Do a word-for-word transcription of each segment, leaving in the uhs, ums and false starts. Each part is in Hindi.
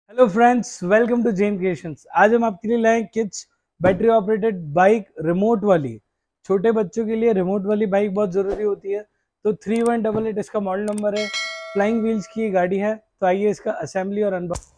Hello friends, welcome to Zen Creations. आज हम आपके लिए लाए kids battery operated bike, remote वाली। छोटे बच्चों के लिए रिमोट वाली बाइक बहुत ज़रूरी होती है। तो थ्री वन डबल एट इसका मॉडल नंबर है। फ्लाइंग व्हील्स की ये गाड़ी है। तो आइए इसका असेंबली और अनबॉक्स।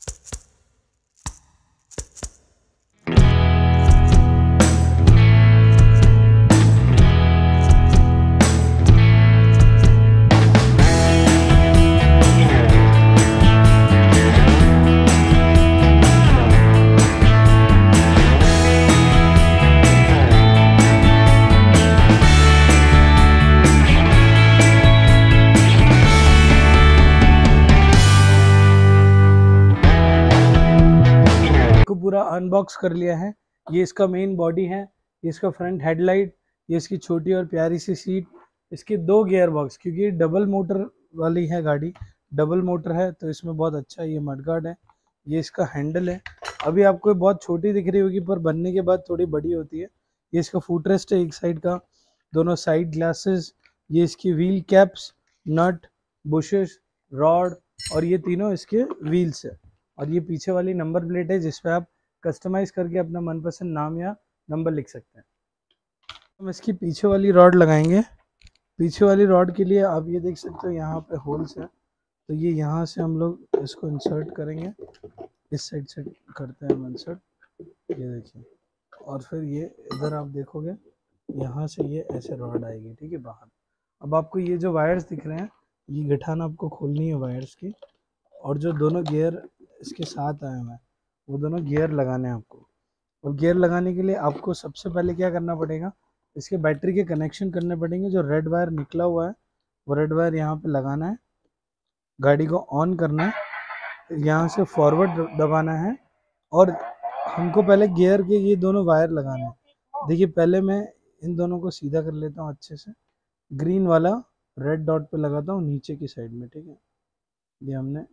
को पूरा अनबॉक्स कर लिया है। ये इसका मेन बॉडी है, ये इसका फ्रंट हेडलाइट, ये इसकी छोटी और प्यारी सी सीट, इसके दो गियर बॉक्स, क्योंकि ये डबल मोटर वाली है गाड़ी। डबल मोटर है तो इसमें बहुत अच्छा ये मडगार्ड है। ये इसका हैंडल है। अभी आपको बहुत छोटी दिख रही होगी पर बनने के बाद थोड़ी बड़ी होती है। ये इसका फुटरेस्ट है एक साइड का, दोनों साइड ग्लासेस, ये इसकी wheel caps, nut, bushes, rod और ये तीनों इसके व्हील्स है। और ये पीछे वाली नंबर प्लेट है जिस पे आप कस्टमाइज करके अपना मनपसंद नाम या नंबर लिख सकते हैं। हम इसकी पीछे वाली रॉड लगाएंगे। पीछे वाली रॉड के लिए आप ये देख सकते हो यहाँ पे होल्स है। तो ये यहाँ से हम लोग इसको इंसर्ट करेंगे। इस साइड से करते हैं हम इंसर्ट, ये देखिए। और फिर ये इधर आप देखोगे यहाँ से ये ऐसे रॉड आएगी, ठीक है, बाहर। अब आपको ये जो वायर्स दिख रहे हैं, ये गठान आपको खोलनी है वायर्स की। और जो दोनों गियर इसके साथ आए हुए हैं वो दोनों गियर लगाने हैं आपको। और गियर लगाने के लिए आपको सबसे पहले क्या करना पड़ेगा, इसके बैटरी के कनेक्शन करने पड़ेंगे। जो रेड वायर निकला हुआ है वो रेड वायर यहाँ पे लगाना है, गाड़ी को ऑन करना है, यहाँ से फॉरवर्ड दबाना है और हमको पहले गियर के ये दोनों वायर लगाने हैं। देखिए पहले मैं इन दोनों को सीधा कर लेता हूँ अच्छे से। ग्रीन वाला रेड डॉट पे लगाता हूँ नीचे की साइड में, ठीक है। ये हमने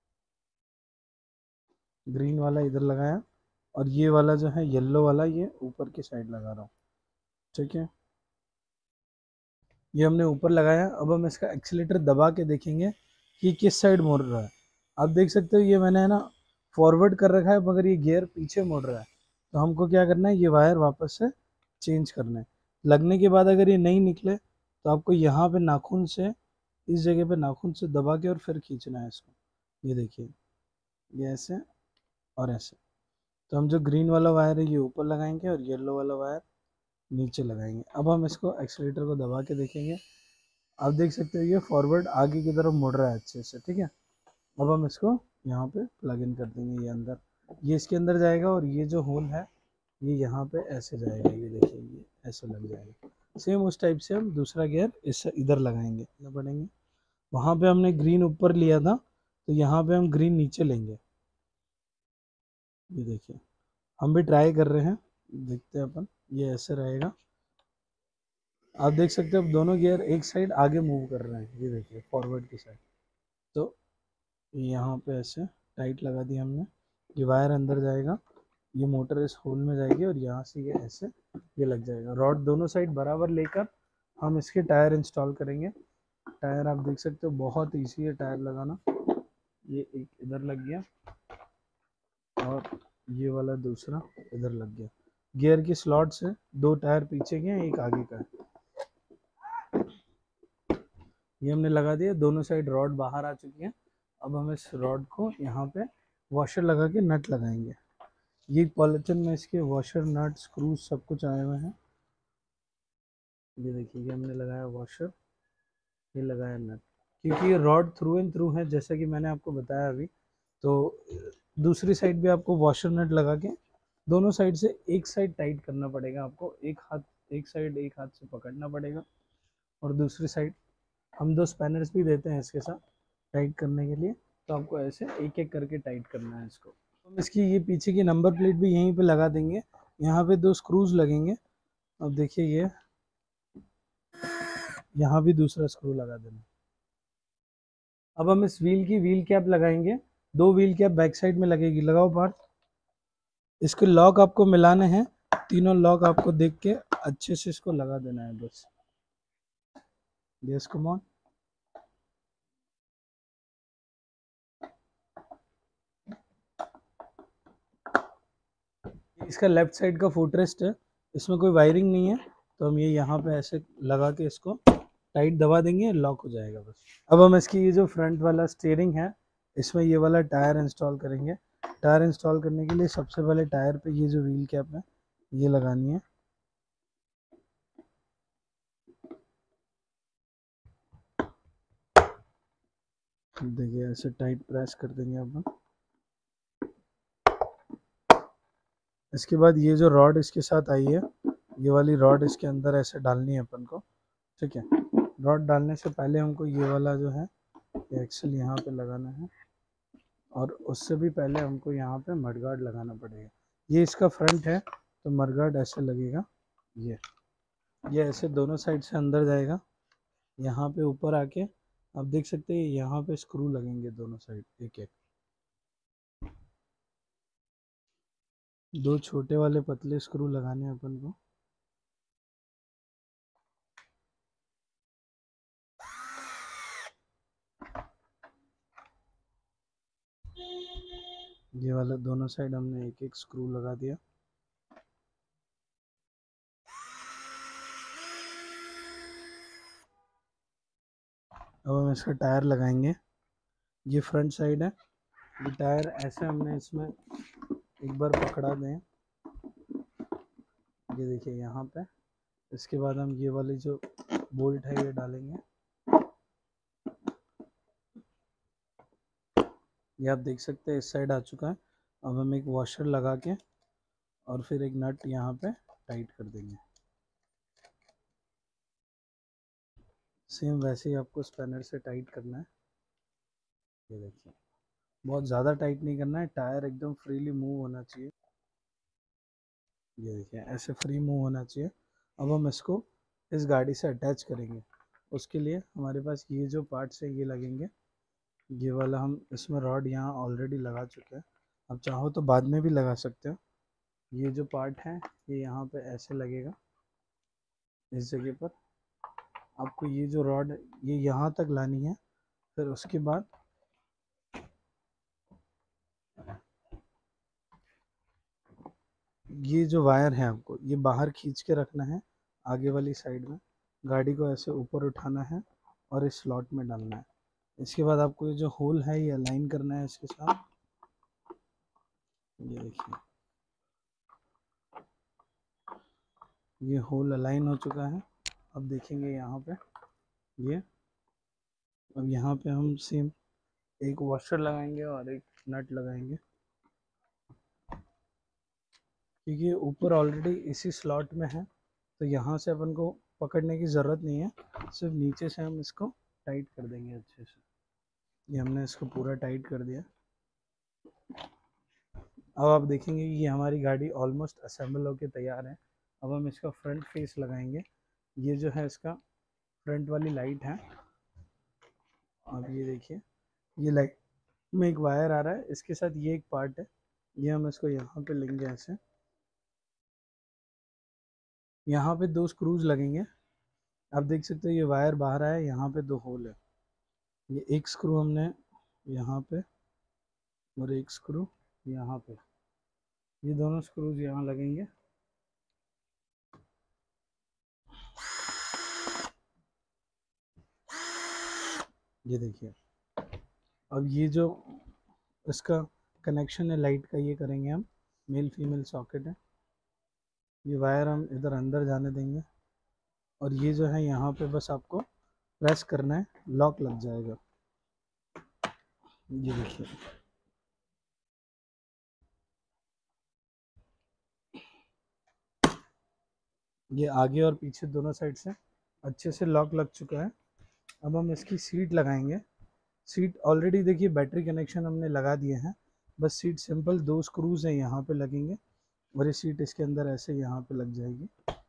ग्रीन वाला इधर लगाया और ये वाला जो है येलो वाला ये ऊपर की साइड लगा रहा हूँ, ठीक है। ये हमने ऊपर लगाया। अब हम इसका एक्सीलेटर दबा के देखेंगे कि किस साइड मुड़ रहा है। आप देख सकते हो ये मैंने है ना फॉरवर्ड कर रखा है, मगर ये गियर पीछे मुड़ रहा है। तो हमको क्या करना है, ये वायर वापस से चेंज करना है। लगने के बाद अगर ये नहीं निकले तो आपको यहाँ पे नाखून से, इस जगह पे नाखून से दबा के और फिर खींचना है इसको। ये देखिए, ये ऐसे और ऐसे। तो हम जो ग्रीन वाला वायर है ये ऊपर लगाएंगे और येलो वाला वायर नीचे लगाएंगे। अब हम इसको एक्सीलेटर को दबा के देखेंगे। आप देख सकते हो ये फॉरवर्ड आगे की तरफ मुड़ रहा है अच्छे से, ठीक है। अब हम इसको यहाँ पे प्लग इन कर देंगे। ये अंदर, ये इसके अंदर जाएगा और ये जो होल है ये यहाँ पे ऐसे जाएगा। ये देखिए ये ऐसे लग जाएगा। सेम उस टाइप से हम दूसरा गियर इस इधर लगाएंगे ना पड़ेंगे। वहाँ पे हमने ग्रीन ऊपर लिया था तो यहाँ पे हम ग्रीन नीचे लेंगे। ये देखिए हम भी ट्राई कर रहे हैं, देखते हैं अपन। ये ऐसे रहेगा। आप देख सकते हो अब दोनों गियर एक साइड आगे मूव कर रहे हैं। ये देखिए फॉरवर्ड की साइड। तो यहाँ पे ऐसे टाइट लगा दिया हमने। ये वायर अंदर जाएगा, ये मोटर इस होल में जाएगी और यहाँ से ये ऐसे ये लग जाएगा। रॉड दोनों साइड बराबर लेकर हम इसके टायर इंस्टॉल करेंगे। टायर आप देख सकते हो बहुत ईजी है टायर लगाना। ये एक इधर लग गया और ये वाला दूसरा इधर लग गया। गियर की स्लॉट से दो टायर पीछे के हैं, एक आगे का है। ये हमने लगा दिया, दोनों साइड रॉड बाहर आ चुकी है। अब हम इस रॉड को यहाँ पे वॉशर लगा के नट लगाएंगे। ये पॉलिथीन में इसके वॉशर, नट, स्क्रूज सब कुछ आए हुए हैं। ये देखिए ये हमने लगाया वॉशर, ये लगाया नट, क्योंकि ये रॉड थ्रू एंड थ्रू है जैसा कि मैंने आपको बताया अभी। तो दूसरी साइड भी आपको वॉशर नट लगा के दोनों साइड से एक साइड टाइट करना पड़ेगा आपको। एक हाथ एक साइड एक हाथ से पकड़ना पड़ेगा और दूसरी साइड हम दो स्पैनर्स भी देते हैं इसके साथ टाइट करने के लिए। तो आपको ऐसे एक एक करके टाइट करना है इसको। हम इसकी ये पीछे की नंबर प्लेट भी यहीं पे लगा देंगे। यहाँ पे दो स्क्रूज लगेंगे। अब देखिए ये यहाँ भी दूसरा स्क्रू लगा देना। अब हम इस व्हील की व्हील कैप लगाएंगे। दो व्हील कैप बैक साइड में लगेगी। लगाओ पार्ट। इसके लॉक आपको मिलाने हैं। तीनों लॉक आपको देख के अच्छे से इसको लगा देना है बस। Yes, come on. इसका लेफ्ट साइड का फुटरेस्ट है, इसमें कोई वायरिंग नहीं है, तो हम ये यहाँ पे ऐसे लगा के इसको टाइट दबा देंगे, लॉक हो जाएगा बस। अब हम इसकी ये जो फ्रंट वाला स्टीयरिंग है, इसमें ये वाला टायर इंस्टॉल करेंगे। टायर इंस्टॉल करने के लिए सबसे पहले टायर पे ये जो व्हील कैप है ये लगानी है। देखिए ऐसे टाइट प्रेस कर देंगे अपन। इसके बाद ये जो रॉड इसके साथ आई है, ये वाली रॉड इसके अंदर ऐसे डालनी है अपन को, ठीक है। रॉड डालने से पहले हमको ये वाला जो है एक्सल यहाँ पे लगाना है, और उससे भी पहले हमको यहाँ पे मडगार्ड लगाना पड़ेगा। ये इसका फ्रंट है, तो मडगार्ड ऐसे लगेगा, ये ये ऐसे दोनों साइड से अंदर जाएगा। यहाँ पे ऊपर आके आप देख सकते हैं यहाँ पे स्क्रू लगेंगे दोनों साइड, एक एक। दो छोटे वाले पतले स्क्रू लगाने हैं अपन को। ये वाला दोनों साइड हमने एक एक स्क्रू लगा दिया। अब हम इसका टायर लगाएंगे। ये फ्रंट साइड है, ये टायर ऐसे हमने इसमें एक बार पकड़ा दें, ये देखिए यहाँ पे। इसके बाद हम ये वाली जो बोल्ट है ये डालेंगे, ये आप देख सकते हैं इस साइड आ चुका है। अब हम एक वॉशर लगा के और फिर एक नट यहाँ पे टाइट कर देंगे। सेम वैसे ही आपको स्पैनर से टाइट करना है। ये देखिए बहुत ज़्यादा टाइट नहीं करना है, टायर एकदम फ्रीली मूव होना चाहिए। ये देखिए ऐसे फ्री मूव होना चाहिए। अब हम इसको इस गाड़ी से अटैच करेंगे। उसके लिए हमारे पास ये जो पार्ट्स है ये लगेंगे। ये वाला हम इसमें रॉड यहाँ ऑलरेडी लगा चुके हैं, अब चाहो तो बाद में भी लगा सकते हो। ये जो पार्ट है ये यहाँ पे ऐसे लगेगा, इस जगह पर। आपको ये जो रॉड ये यहाँ तक लानी है, फिर उसके बाद ये जो वायर है आपको ये बाहर खींच के रखना है आगे वाली साइड में। गाड़ी को ऐसे ऊपर उठाना है और इस स्लॉट में डालना है। इसके बाद आपको ये जो होल है ये अलाइन करना है इसके साथ। ये देखिए ये होल अलाइन हो चुका है। अब देखेंगे यहाँ पे ये, अब यहाँ पे हम सेम एक वॉशर लगाएंगे और एक नट लगाएंगे, क्योंकि ऊपर ऑलरेडी इसी स्लॉट में है, तो यहाँ से अपन को पकड़ने की ज़रूरत नहीं है, सिर्फ नीचे से हम इसको टाइट कर देंगे अच्छे से। ये हमने इसको पूरा टाइट कर दिया। अब आप देखेंगे ये हमारी गाड़ी ऑलमोस्ट असेंबल होके तैयार है। अब हम इसका फ्रंट फेस लगाएंगे। ये जो है इसका फ्रंट वाली लाइट है। अब ये देखिए ये लाइट में एक वायर आ रहा है, इसके साथ ये एक पार्ट है, ये हम इसको यहाँ पे लेंगे ऐसे। यहाँ पे दो स्क्रूज लगेंगे। आप देख सकते हो ये वायर बाहर आया, यहाँ पे दो होल है। ये एक स्क्रू हमने यहाँ पे और एक स्क्रू यहाँ पे, ये दोनों स्क्रूज यहाँ लगेंगे। ये देखिए अब ये जो इसका कनेक्शन है लाइट का ये करेंगे हम, मेल फीमेल सॉकेट है। ये वायर हम इधर अंदर जाने देंगे और ये जो है यहाँ पे बस आपको प्रेस करना है, लॉक लग जाएगा। ये देखिए ये आगे और पीछे दोनों साइड से अच्छे से लॉक लग चुका है। अब हम इसकी सीट लगाएंगे। सीट ऑलरेडी देखिए बैटरी कनेक्शन हमने लगा दिए हैं, बस सीट सिंपल दो स्क्रूज हैं यहाँ पे लगेंगे और ये सीट इसके अंदर ऐसे यहाँ पे लग जाएगी।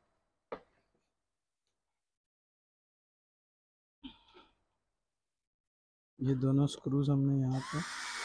ये दोनों स्क्रूज हमने यहाँ पे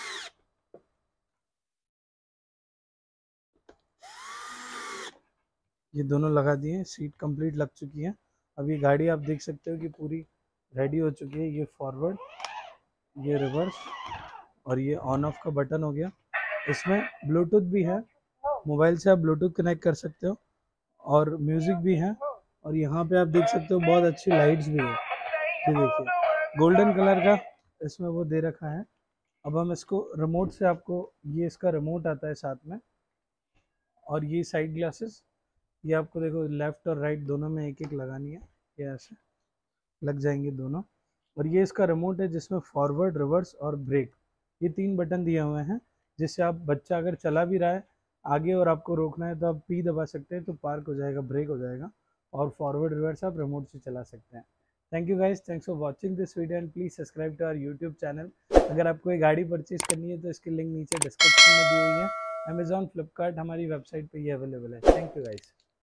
ये दोनों लगा दिए, सीट कंप्लीट लग चुकी है। अब ये गाड़ी आप देख सकते हो कि पूरी रेडी हो चुकी है। ये फॉरवर्ड, ये रिवर्स और ये ऑन ऑफ का बटन हो गया। इसमें ब्लूटूथ भी है, मोबाइल से आप ब्लूटूथ कनेक्ट कर सकते हो और म्यूज़िक भी है। और यहाँ पे आप देख सकते हो बहुत अच्छी लाइट्स भी है, ये देखिए गोल्डन कलर का इसमें वो दे रखा है। अब हम इसको रिमोट से, आपको ये इसका रिमोट आता है साथ में। और ये साइड ग्लासेस, ये आपको देखो लेफ्ट और राइट दोनों में एक एक लगानी है, ये ऐसे लग जाएंगे दोनों। और ये इसका रिमोट है जिसमें फॉरवर्ड, रिवर्स और ब्रेक, ये तीन बटन दिए हुए हैं, जिससे आप, बच्चा अगर चला भी रहा है आगे और आपको रोकना है तो आप पी दबा सकते हैं तो पार्क हो जाएगा, ब्रेक हो जाएगा। और फॉरवर्ड रिवर्स आप रिमोट से चला सकते हैं। Thank you guys, thanks for watching this video and please subscribe to our YouTube channel. अगर आपको ये गाड़ी परचेज करनी है तो इसकी लिंक नीचे डिस्क्रिप्शन में दी हुई है। अमेजॉन, फ्लिपकार्ट, हमारी वेबसाइट पे ये अवेलेबल है। Thank you guys.